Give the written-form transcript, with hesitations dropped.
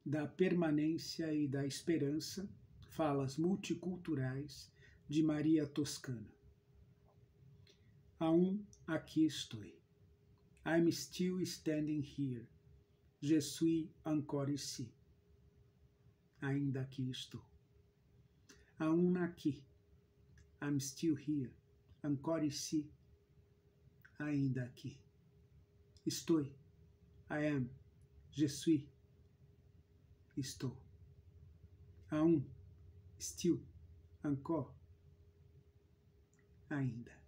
da permanência e da esperança, falas multiculturais de Maria Toscana. Aún aqui estou. I'm still standing here. Je suis encore ici. Ainda aqui estou. Aún aqui. I'm still here. Encore ici. Ainda aqui. Estou. I am. Je suis. Estou. Aún. Still. Encore. Ainda.